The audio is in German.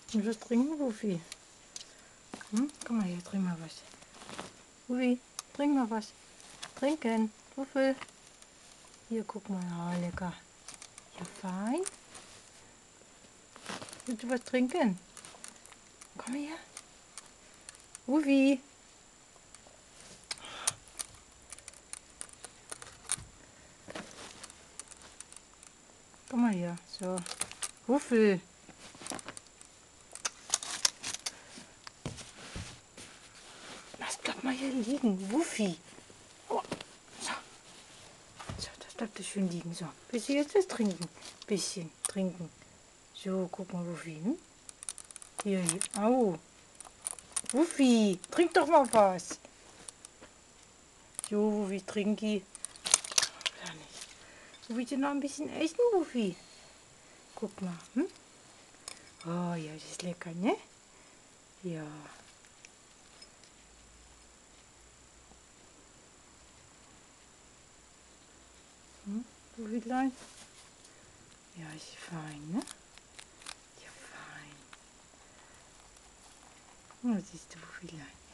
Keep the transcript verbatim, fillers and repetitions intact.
Und was trinken, Wuffi? Hm? Komm mal her, trink mal was. Wuffi, trink mal was. Trinken, Wuffi. Hier, guck mal, oh, lecker. Ja, fein. Willst du was trinken? Komm her. Wuffi. Komm mal her. So. Wuffi. Lass, bleib mal hier liegen. Wuffi. Oh. So. So, das bleibt das schön liegen. So. Willst du jetzt was trinken? Bisschen trinken. So, guck mal, Wuffi. Hm? Hier, hier. Au. Wuffi, trink doch mal was. Jo, Wuffi, trinki. Ja, nicht. Wuffi, du noch ein bisschen essen, Wuffi? Guck mal, hm? Oh ja, das ist lecker, ne? Ja. Hm? Wuffilein? Ja, ist fein, ne? Ja, fein. Oh, siehst du, Wuffilein.